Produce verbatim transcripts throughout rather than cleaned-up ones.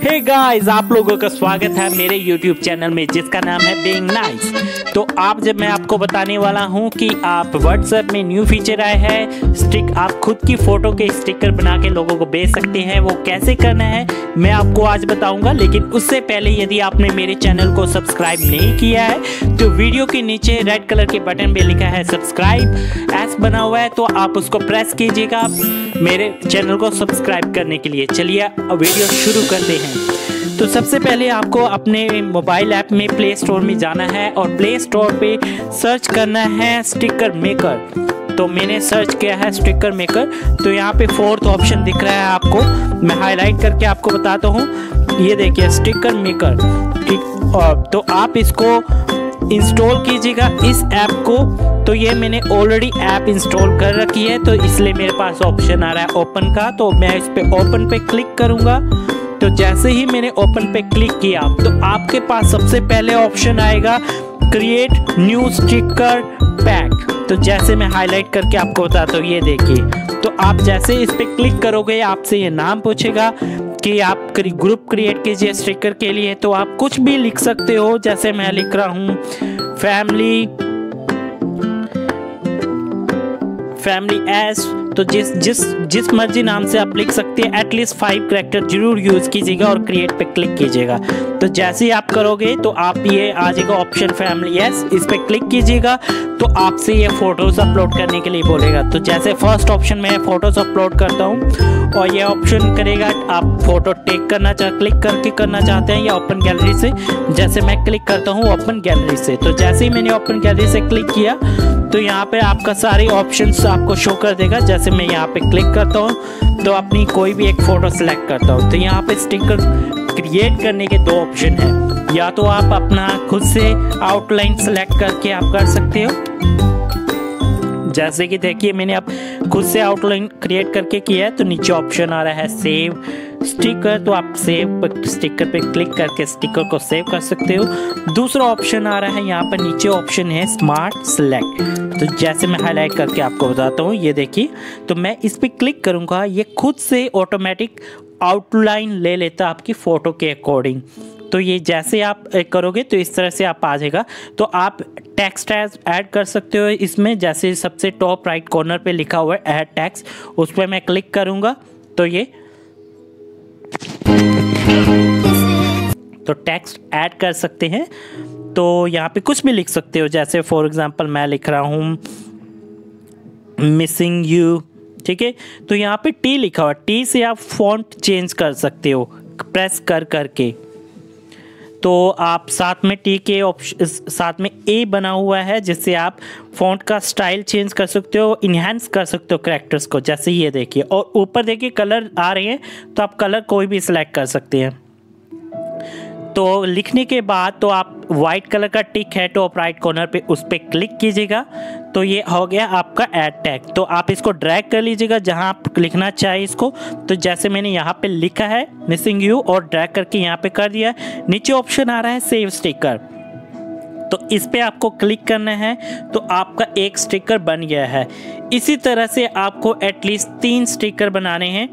Hey guys, आप लोगों का स्वागत है मेरे यूट्यूब चैनल में जिसका नाम है बीइंग नाइस। तो आप जब मैं आपको बताने वाला हूं कि आप व्हाट्सएप में न्यू फीचर आया है, स्टिक आप खुद की फोटो के स्टिकर बना के लोगों को भेज सकते हैं। वो कैसे करना है मैं आपको आज बताऊंगा, लेकिन उससे पहले यदि आपने मेरे चैनल को सब्सक्राइब नहीं किया है तो वीडियो के नीचे रेड कलर के बटन पे लिखा है सब्सक्राइब एस बना हुआ है, तो आप उसको प्रेस कीजिएगा मेरे चैनल को सब्सक्राइब करने के लिए। चलिए वीडियो शुरू करते हैं। तो सबसे पहले आपको अपने मोबाइल ऐप में प्ले स्टोर में जाना है और प्ले स्टोर पे सर्च करना है स्टिकर मेकर। तो मैंने सर्च किया है स्टिकर मेकर, तो यहाँ पे फोर्थ ऑप्शन दिख रहा है आपको, मैं हाईलाइट करके आपको बताता हूँ। ये देखिए स्टिकर मेकर, ठीक। और तो आप इसको इंस्टॉल कीजिएगा इस ऐप को। तो ये मैंने ऑलरेडी ऐप इंस्टॉल कर रखी है, तो इसलिए मेरे पास ऑप्शन आ रहा है ओपन का। तो मैं इस पे ओपन पे क्लिक करूंगा। तो जैसे ही मैंने ओपन पे क्लिक किया तो आपके पास सबसे पहले ऑप्शन आएगा क्रिएट न्यू स्टिकर पैक। तो जैसे मैं हाईलाइट करके आपको बताता हूँ, ये देखिए। तो आप जैसे इस पे क्लिक करोगे आपसे ये नाम पूछेगा कि आप ग्रुप क्रिएट कीजिए स्टिकर के लिए। तो आप कुछ भी लिख सकते हो, जैसे मैं लिख रहा हूँ फैमिली फैमिली एस। तो जिस जिस जिस मर्जी नाम से आप लिख सकते हैं, एटलीस्ट फाइव कैरेक्टर जरूर यूज कीजिएगा और क्रिएट पे क्लिक कीजिएगा। तो जैसे ही आप करोगे तो आप ये आ जाएगा ऑप्शन फैमिली एस, इस पे क्लिक कीजिएगा तो आपसे ये फोटोज अपलोड करने के लिए बोलेगा। तो जैसे फर्स्ट ऑप्शन में फोटोज अपलोड करता हूँ और ये ऑप्शन करेगा आप फोटो टेक करना चाह क्लिक करके करना चाहते हैं या ओपन गैलरी से। जैसे मैं क्लिक करता हूँ ओपन गैलरी से, तो जैसे ही मैंने ओपन गैलरी से क्लिक किया तो यहाँ पे आपका सारे ऑप्शंस आपको शो कर देगा। जैसे मैं यहाँ पे क्लिक करता हूँ तो अपनी कोई भी एक फोटो सेलेक्ट करता हूँ। तो यहाँ पे स्टिकर क्रिएट करने के दो ऑप्शन है, या तो आप अपना खुद से आउटलाइन सेलेक्ट करके आप कर सकते हो। जैसे कि देखिए मैंने अब खुद से आउटलाइन क्रिएट करके किया है, तो नीचे ऑप्शन आ रहा है सेव स्टिकर। तो आप सेव स्टिकर पे क्लिक करके स्टिकर को सेव कर सकते हो। दूसरा ऑप्शन आ रहा है यहाँ पर नीचे ऑप्शन है स्मार्ट सेलेक्ट। तो जैसे मैं हाईलाइट करके आपको बताता हूँ, ये देखिए। तो मैं इस पे क्लिक करूँगा, ये खुद से ऑटोमेटिक आउटलाइन ले लेता आपकी फ़ोटो के अकॉर्डिंग। तो ये जैसे आप करोगे तो इस तरह से आप आ जाएगा। तो आप टेक्स्ट ऐड कर सकते हो इसमें, जैसे सबसे टॉप राइट कॉर्नर पे लिखा हुआ है ऐड टेक्स्ट, उस पर मैं क्लिक करूँगा तो ये तो टेक्स्ट ऐड कर सकते हैं। तो यहाँ पे कुछ भी लिख सकते हो, जैसे फॉर एग्जांपल मैं लिख रहा हूँ मिसिंग यू, ठीक है। तो यहाँ पे टी लिखा हुआ, टी से आप फॉन्ट चेंज कर सकते हो प्रेस कर करके। तो आप साथ में टी के ऑप्शन साथ में ए बना हुआ है, जिससे आप फॉन्ट का स्टाइल चेंज कर सकते हो, इन्हेंस कर सकते हो कैरेक्टर्स को। जैसे ये देखिए, और ऊपर देखिए कलर आ रहे हैं, तो आप कलर कोई भी सिलेक्ट कर सकते हैं। तो लिखने के बाद तो आप वाइट कलर का टिक है टॉप राइट कॉर्नर पे, उस पर क्लिक कीजिएगा तो ये हो गया आपका ऐड टैग। तो आप इसको ड्रैग कर लीजिएगा जहां आप लिखना चाहे इसको। तो जैसे मैंने यहाँ पे लिखा है मिसिंग यू और ड्रैग करके यहाँ पे कर दिया। नीचे ऑप्शन आ रहा है सेव स्टिकर, तो इस पे आपको क्लिक करना है तो आपका एक स्टिकर बन गया है। इसी तरह से आपको एटलीस्ट तीन स्टिकर बनाने हैं।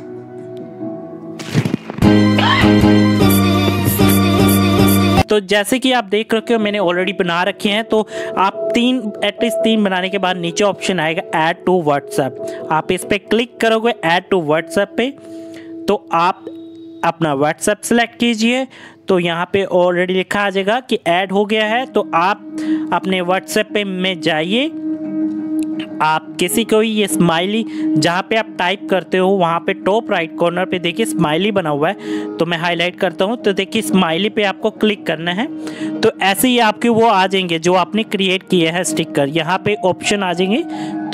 तो जैसे कि आप देख रखे हो मैंने ऑलरेडी बना रखे हैं। तो आप तीन एटलीस्ट तीन बनाने के बाद नीचे ऑप्शन आएगा ऐड टू व्हाट्सएप। आप इस पे क्लिक करोगे ऐड टू व्हाट्सएप पे, तो आप अपना व्हाट्सएप सेलेक्ट कीजिए। तो यहाँ पे ऑलरेडी लिखा आ जाएगा कि ऐड हो गया है। तो आप अपने व्हाट्सएप पे में जाइए, आप किसी को ये स्माइली जहाँ पे आप टाइप करते हो वहाँ पे टॉप राइट कॉर्नर पे देखिए स्माइली बना हुआ है। तो मैं हाईलाइट करता हूँ, तो देखिए स्माइली पे आपको क्लिक करना है। तो ऐसे ही आपके वो आ जाएंगे जो आपने क्रिएट किए हैं स्टिकर, यहाँ पे ऑप्शन आ जाएंगे। तो,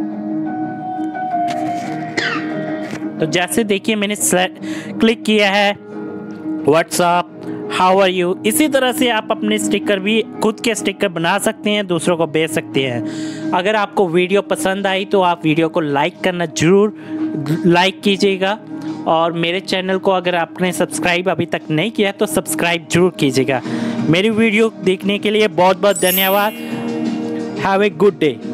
तो जैसे देखिए मैंने क्लिक किया है व्हाट्सएप हाउ आर यू, इसी तरह से आप अपने स्टिकर भी खुद के स्टिकर बना सकते हैं, दूसरों को भेज सकते हैं। अगर आपको वीडियो पसंद आई तो आप वीडियो को लाइक करना जरूर लाइक कीजिएगा, और मेरे चैनल को अगर आपने सब्सक्राइब अभी तक नहीं किया तो सब्सक्राइब जरूर कीजिएगा। मेरी वीडियो देखने के लिए बहुत बहुत धन्यवाद। Have a good day.